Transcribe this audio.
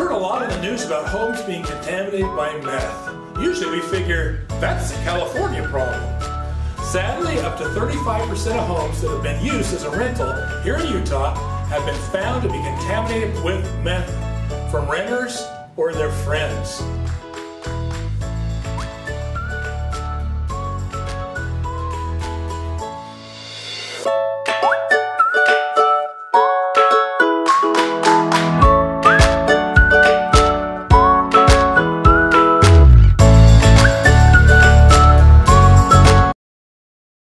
heard a lot in the news about homes being contaminated by meth. Usually we figure that's a California problem. Sadly, up to 35% of homes that have been used as a rental here in Utah have been found to be contaminated with meth from renters or their friends.